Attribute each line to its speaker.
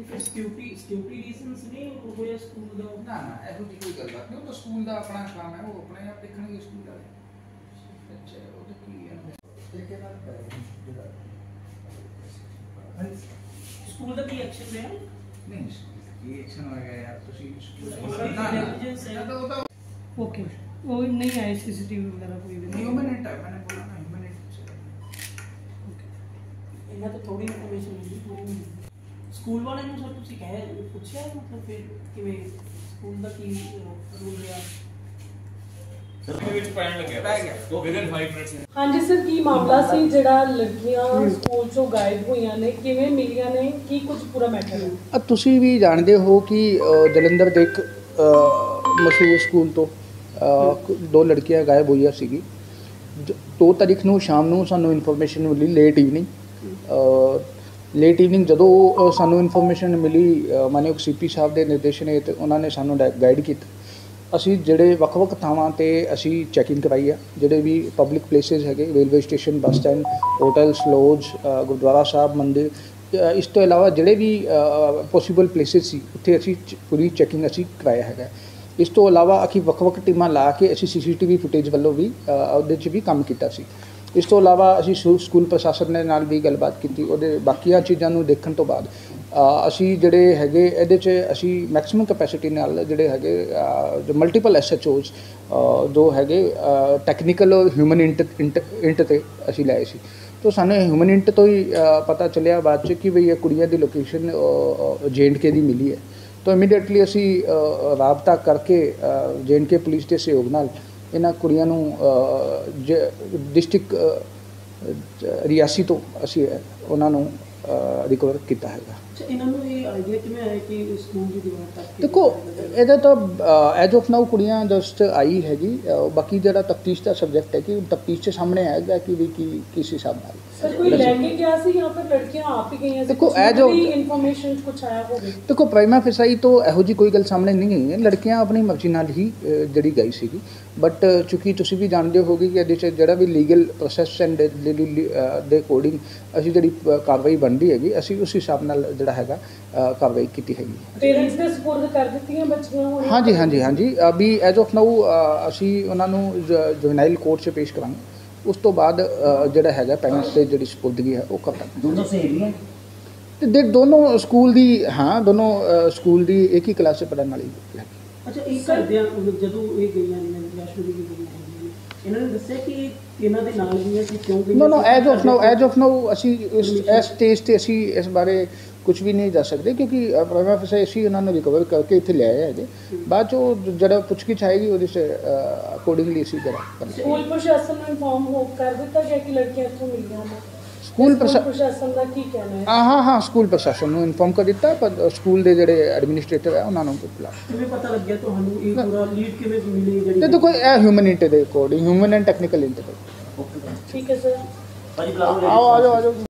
Speaker 1: Security reasons नहीं होया school दा
Speaker 2: ना ना ऐसी कोई गलबात नहीं। वो तो स्कूल का अपना काम है, वो अपने आप देखने स्कूल वाले। अच्छा वो तो की है
Speaker 1: स्कूल दा की एक्शन है
Speaker 2: नहीं ये एक्शन होएगा यार तुसी
Speaker 1: ना तो ओके वो नहीं आए सीसीटीवी वगैरह कोई भी
Speaker 2: ह्यूमन इंट है, मैंने बोला ना ह्यूमन इंट।
Speaker 1: ओके इन्ना तो थोड़ी इन्फॉर्मेशन मिली पूरी स्कूल वाले ਨੂੰ ਸਰ ਤੁਸੀਂ ਕਹੇ ਪੁੱਛਿਆ ਮਤਲਬ ਫਿਰ ਕਿਵੇਂ ਸਕੂਲ ਦਾ ਕੀ ਰੂਲ ਰਿਹਾ
Speaker 3: ਸਰ ਵਿੱਚ ਪੈਣ ਲੱਗਿਆ तो विदिन 5 मिनट्स।
Speaker 4: ਹਾਂਜੀ ਸਰ ਕੀ ਮਾਮਲਾ ਸੀ ਜਿਹੜਾ ਲੜਕੀਆਂ ਸਕੂਲ ਚੋਂ ਗਾਇਬ ਹੋਈਆਂ ਨੇ ਕਿਵੇਂ ਮਿਲੀਆਂ ਨੇ ਕੀ ਕੁਝ ਪੂਰਾ ਮੈਟਰ ਹੈ
Speaker 5: ਤੁਸੀਂ ਵੀ ਜਾਣਦੇ ਹੋ ਕਿ ਜਲੰਧਰ ਦੇ ਇੱਕ ਮਸ਼ਹੂਰ ਸਕੂਲ ਤੋਂ ਦੋ ਲੜਕੀਆਂ ਗਾਇਬ ਹੋਈਆਂ ਸੀਗੀ। 2 ਤਾਰੀਖ ਨੂੰ ਸ਼ਾਮ ਨੂੰ ਸਾਨੂੰ ਇਨਫੋਰਮੇਸ਼ਨ ਮਿਲੀ ਲੇਟ ਈਵਨਿੰਗ ਜਦੋਂ ਸਾਨੂੰ ਇਨਫੋਰਮੇਸ਼ਨ ਮਿਲੀ ਮਾਨਯੋਗ ਸੀਪੀ ਸਾਹਿਬ ਦੇ ਨਿਰਦੇਸ਼ਨ ਹੇਠ ਉਹਨਾਂ ਨੇ ਸਾਨੂੰ ਗਾਈਡ ਕੀਤਾ। ਅਸੀਂ ਜਿਹੜੇ ਵੱਖ-ਵੱਖ ਥਾਵਾਂ ਤੇ ਅਸੀਂ ਚੈਕਿੰਗ ਕਰਾਈ ਆ, ਜਿਹੜੇ ਵੀ ਪਬਲਿਕ ਪਲੇਸਿਸ ਹੈਗੇ railway station, bus stand, hotels, lodge, Gurdwara Sahib, ਮੰਦਿਰ, ਇਸ ਤੋਂ ਇਲਾਵਾ ਜਿਹੜੇ ਵੀ ਪੋਸੀਬਲ ਪਲੇਸਿਸ ਸੀ ਉੱਥੇ ਅਸੀਂ ਪੂਰੀ ਚੈਕਿੰਗ ਅਸੀਂ ਕਰਾਇਆ ਹੈਗਾ। ਇਸ ਤੋਂ ਇਲਾਵਾ ਅਸੀਂ ਵੱਖ-ਵੱਖ ਟੀਮਾਂ ਲਾ ਕੇ ਅਸੀਂ ਸੀਸੀਟੀਵੀ ਫੁਟੇਜ ਵੱਲੋਂ ਵੀ ਉਹਦੇ 'ਚ ਵੀ ਕੰਮ ਕੀਤਾ ਸੀ। ਇਸ ਤੋਂ ਇਲਾਵਾ ਅਸੀਂ ਸਕੂਲ ਪ੍ਰਸ਼ਾਸਨ ਦੇ ਨਾਲ ਵੀ ਗੱਲਬਾਤ ਕੀਤੀ। ਉਹਦੇ ਬਾਕੀਆਂ ਚੀਜ਼ਾਂ ਨੂੰ ਦੇਖਣ ਤੋਂ ਬਾਅਦ ਅਸੀਂ ਜਿਹੜੇ ਹੈਗੇ ਇਹਦੇ 'ਚ ਅਸੀਂ ਮੈਕਸਿਮਮ ਕੈਪੈਸਿਟੀ ਨਾਲ ਜਿਹੜੇ ਹੈਗੇ ਜੋ ਮਲਟੀਪਲ SHOs ਜੋ ਹੈਗੇ ਟੈਕਨੀਕਲ ਔਰ ਹਿਊਮਨ ਇੰਟ 'ਤੇ ਅਸੀਂ ਲਾਏ ਸੀ। तो सानू ह्यूमन इंट तो ही पता चलिया बाद च कि भई कुड़ियां दी लोकेशन JNK दी मिली है। तो इमीडिएटली असी राबता करके JNK पुलिस के सहयोग नाल इन्हां कुड़ियां नूं डिस्ट्रिक्ट रियासी तो असी उन्हां नूं रिकवर किया है। देखो ये तो एज ऑफ नाउ कुड़ियां जस्ट आई हैगी, बाकी जो तफ्तीश का सब्जैक्ट है कि तफ्तीश सामने आएगा कि भी किस हिसाब नाल देखो एज ऑफ इन्फॉर्मेशन कुछ आया होगा। देखो प्राइमा फेसाई तो ਇਹੋ जी कोई गल सामने नहीं है। लड़कियां अपनी मर्जी नाल ही जड़ी गई सीगी, बट चूँकि तुसीं भी जानते होगे कि ਇਹਦੇ 'ਚ ਜਿਹੜਾ ਵੀ लीगल प्रोसैस एंड ਦੇ अकॉर्डिंग ਅਸੀਂ ਜਿਹੜੀ ਕਾਰਵਾਈ ਬਣਦੀ ਹੈਗੀ ਅਸੀਂ उस हिसाब नाल ਜਿਹੜਾ ਹੈਗਾ कार्रवाई की हैगी।
Speaker 4: पेरेंट्स ने सपोर्ट कर दित्तियां बच्चियां होने
Speaker 5: हाँ जी अभी एज ऑफ नाउ असी उन्होंने जुवेनाइल कोर्ट से पेश करांगे। उस तो बाद जिहड़ा हैगा पेरेंट्स से जिहड़ी सपुर्दगी है वो कर लांगे।
Speaker 6: दोनों सहेलियां
Speaker 5: ते दोनों स्कूल दी हाँ दोनों स्कूल दी एक ही क्लास से पढ़ने वाली है।
Speaker 1: अच्छा एक करदियां जदों ये गईयां ने वैष्णो देवी गईयां इन्होंने दस्सिया कि इन्हां दे नाल भी है कि क्यों गईयां
Speaker 5: नो एज ऑफ नाउ असी इस स्टेज ते असी इस बारे कुछ भी नहीं दस सकते क्योंकि प्राइमा फेसाई असी उन्होंने रिकवर करके इत्थे ले आए हैं। बाद जो जरा पुछगिछ आएगी वो अकॉर्डिंगली असी जरा
Speaker 4: स्कूल प्रशासन ने इन्फॉर्म हो कर दिता गया कि लड़कियां इत्थों मिलियां ने।
Speaker 5: स्कूल
Speaker 4: प्रशासन का की कहना है?
Speaker 5: हाँ स्कूल प्रशासन को इन्फॉर्म कर दिता, पर स्कूल के जोड़े एडमिनिस्ट्रेटर है उन्होंने बुला
Speaker 1: पता लग गया तो पूरा लीड किवें मिली
Speaker 5: तो देखो यह ह्यूमन इंट के according human and technical int
Speaker 4: ठीक है सर
Speaker 5: आओ।